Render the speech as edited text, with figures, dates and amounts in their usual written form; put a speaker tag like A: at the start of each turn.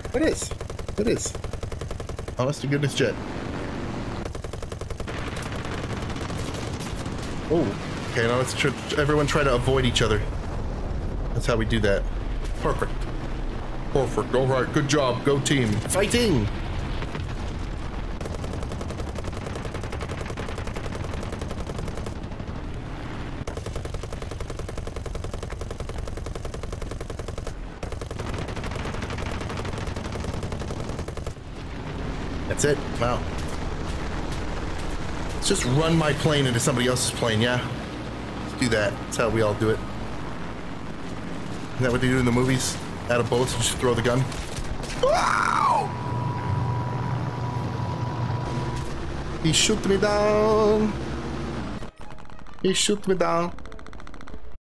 A: It is. It is. Honest to goodness, Jet. Oh. Okay, now let's everyone try to avoid each other. That's how we do that. Perfect. Perfect. All right. Good job. Go team. Fighting. That's it. Wow. Let's just run my plane into somebody else's plane, yeah? Let's do that. That's how we all do it. Isn't that what they do in the movies? Out of bullets and just throw the gun? Wow! He shoot me down. He shoot me down.